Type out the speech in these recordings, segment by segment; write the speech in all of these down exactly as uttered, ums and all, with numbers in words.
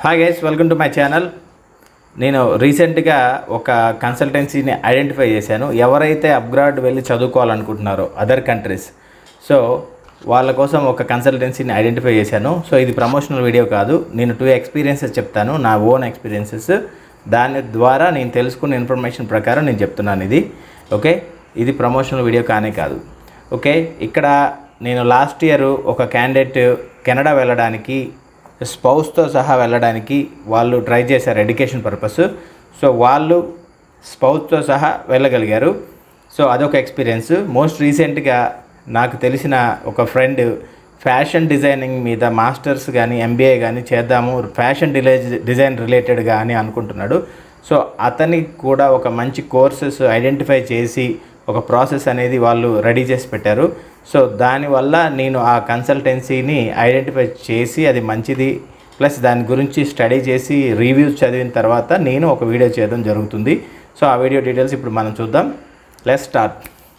Hi guys, welcome to my channel. నేను రీసెంట్గా ఒక కన్సల్టెన్సీని ఐడెంటిఫై చేశాను. ఎవరైతే అబ్రాడ్ వెళ్ళి చదువుకోవాలనుకుంటున్నారో అదర్ కంట్రీస్, సో వాళ్ళ కోసం ఒక కన్సల్టెన్సీని ఐడెంటిఫై చేశాను. సో ఇది ప్రమోషనల్ వీడియో కాదు, నేను టూ ఎక్స్పీరియన్సెస్ చెప్తాను, నా ఓన్ ఎక్స్పీరియన్సెస్. దాని ద్వారా నేను తెలుసుకున్న ఇన్ఫర్మేషన్ ప్రకారం నేను చెప్తున్నాను ఇది. ఓకే, ఇది ప్రమోషనల్ వీడియో కానే కాదు. ఓకే, ఇక్కడ నేను లాస్ట్ ఇయర్ ఒక క్యాండిడేట్ కెనడా వెళ్ళడానికి స్పౌస్తో సహా వెళ్ళడానికి వాళ్ళు ట్రై చేశారు ఎడ్యుకేషన్ పర్పస్. సో వాళ్ళు స్పౌస్తో సహా వెళ్ళగలిగారు. సో అదొక ఎక్స్పీరియన్స్. మోస్ట్ రీసెంట్గా నాకు తెలిసిన ఒక ఫ్రెండ్ ఫ్యాషన్ డిజైనింగ్ మీద మాస్టర్స్ కానీ ఎంబీఏ కానీ చేద్దాము, ఫ్యాషన్ డిలే డిజైన్ రిలేటెడ్గా అని అనుకుంటున్నాడు. సో అతనికి కూడా ఒక మంచి కోర్సెస్ ఐడెంటిఫై చేసి ఒక ప్రాసెస్ అనేది వాళ్ళు రెడీ చేసి పెట్టారు. సో దానివల్ల నేను ఆ కన్సల్టెన్సీని ఐడెంటిఫై చేసి అది మంచిది ప్లస్ దాని గురించి స్టడీ చేసి రివ్యూస్ చదివిన తర్వాత నేను ఒక వీడియో చేయడం జరుగుతుంది. సో ఆ వీడియో డీటెయిల్స్ ఇప్పుడు మనం చూద్దాం. Let's start.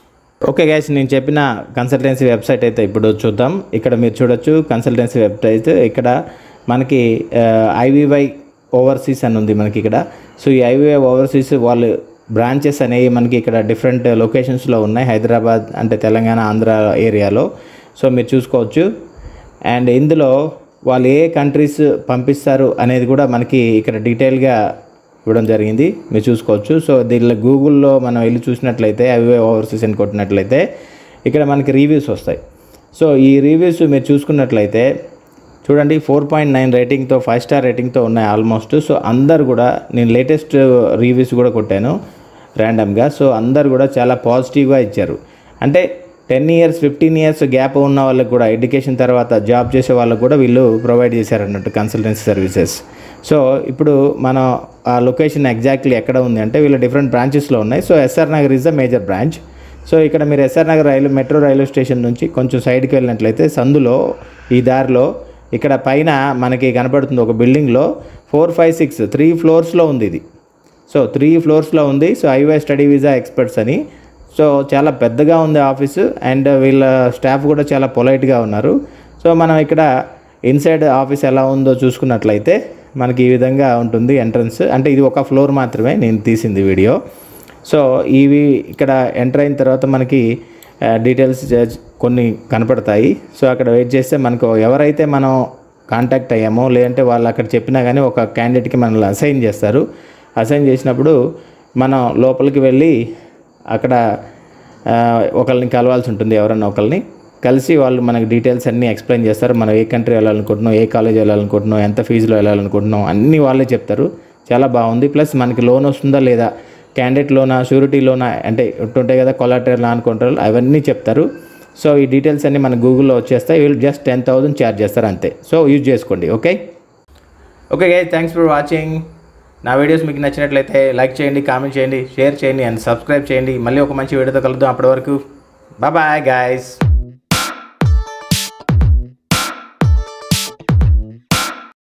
ఓకే గైస్, నేను చెప్పిన కన్సల్టెన్సీ వెబ్సైట్ అయితే ఇప్పుడు చూద్దాం. ఇక్కడ మీరు చూడొచ్చు కన్సల్టెన్సీ వెబ్సైట్. ఇక్కడ మనకి ఐవీవై ఓవర్సీస్ అని ఉంది మనకి ఇక్కడ. సో ఈ ఐవీవై ఓవర్సీస్ వాళ్ళు బ్రాంచెస్ అనేవి మనకి ఇక్కడ డిఫరెంట్ లొకేషన్స్లో ఉన్నాయి, హైదరాబాద్ అంటే తెలంగాణ ఆంధ్ర ఏరియాలో. సో మీరు చూసుకోవచ్చు. అండ్ ఇందులో వాళ్ళు ఏ కంట్రీస్ పంపిస్తారు అనేది కూడా మనకి ఇక్కడ డీటెయిల్గా ఇవ్వడం జరిగింది, మీరు చూసుకోవచ్చు. సో దీనిలో గూగుల్లో మనం వెళ్ళి చూసినట్లయితే ఐవీవై ఓవర్సీస్ అని కొట్టినట్లయితే ఇక్కడ మనకి రివ్యూస్ వస్తాయి. సో ఈ రివ్యూస్ మీరు చూసుకున్నట్లయితే చూడండి, ఫోర్ పాయింట్ నైన్ రేటింగ్తో ఫైవ్ స్టార్ రేటింగ్తో ఉన్నాయి ఆల్మోస్ట్. సో అందరు కూడా, నేను లేటెస్ట్ రివ్యూస్ కూడా కొట్టాను ర్యాండమ్గా. సో అందరు కూడా చాలా పాజిటివ్గా ఇచ్చారు. అంటే ten years fifteen years gap ఉన్న వాళ్ళకి కూడా, ఎడ్యుకేషన్ తర్వాత జాబ్ చేసే వాళ్ళకు కూడా వీళ్ళు ప్రొవైడ్ చేశారు అన్నట్టు కన్సల్టెన్సీ సర్వీసెస్. సో ఇప్పుడు మనం ఆ లొకేషన్ ఎగ్జాక్ట్లీ ఎక్కడ ఉంది అంటే వీళ్ళు డిఫరెంట్ బ్రాంచెస్లో ఉన్నాయి. So SR Nagar is the major branch. So ఇక్కడ మీరు SR Nagar rail metro railway station నుంచి కొంచెం సైడ్కి వెళ్ళినట్లయితే సందులో ఈ దారిలో ఇక్కడ పైన మనకి కనపడుతుంది ఒక బిల్డింగ్లో ఫోర్ ఫైవ్ సిక్స్ త్రీ ఫ్లోర్స్లో ఉంది ఇది. సో త్రీ ఫ్లోర్స్లో ఉంది. So IY study visa experts అని. సో చాలా పెద్దగా ఉంది ఆఫీసు. అండ్ వీళ్ళ స్టాఫ్ కూడా చాలా పొలైట్గా ఉన్నారు. సో మనం ఇక్కడ ఇన్సైడ్ ఆఫీస్ ఎలా ఉందో చూసుకున్నట్లయితే మనకి ఈ విధంగా ఉంటుంది ఎంట్రన్స్. అంటే ఇది ఒక ఫ్లోర్ మాత్రమే నేను తీసింది వీడియో. సో ఇవి ఇక్కడ ఎంటర్ అయిన తర్వాత మనకి డీటెయిల్స్ కొన్ని కనపడతాయి. సో అక్కడ వెయిట్ చేస్తే మనకు ఎవరైతే మనం కాంటాక్ట్ అయ్యామో, లేదంటే వాళ్ళు అక్కడ చెప్పినా కానీ ఒక క్యాండిడేట్కి మనల్ని అసైన్ చేస్తారు. అసైన్ చేసినప్పుడు మనం లోపలికి వెళ్ళి అక్కడ ఒకరిని కలవాల్సి ఉంటుంది. ఎవరన్నా ఒకరిని కలిసి వాళ్ళు మనకి డీటెయిల్స్ అన్నీ ఎక్స్ప్లెయిన్ చేస్తారు. మనం ఏ కంట్రీ వెళ్ళాలనుకుంటున్నాం, ఏ కాలేజ్ వెళ్ళాలనుకుంటున్నాం, ఎంత ఫీజులో వెళ్ళాలనుకుంటున్నాం అన్నీ వాళ్ళే చెప్తారు. చాలా బాగుంది. ప్లస్ మనకి లోన్ వస్తుందా లేదా, క్యాండిడేట్ లోనా, షూరిటీ లోనా, అంటే ఉంటుంటాయి కదా కొలాటరల్ నాన్ కంట్రోల్, అవన్నీ చెప్తారు. సో ఈ డీటెయిల్స్ అన్నీ మన గూగుల్లో వచ్చేస్తాయి. వీళ్ళు జస్ట్ టెన్ థౌసండ్ ఛార్జ్ చేస్తారు అంతే. సో యూజ్ చేసుకోండి. Okay okay guys, thanks for watching. నా వీడియోస్ మీకు నచ్చినట్లయితే లైక్ చేయండి, కామెంట్ చేయండి, షేర్ చేయండి అండ్ సబ్స్క్రైబ్ చేయండి. మళ్ళీ ఒక మంచి వీడియోతో కలుద్దాం. అప్పటి వరకు బాయ్ బాయ్ గైస్.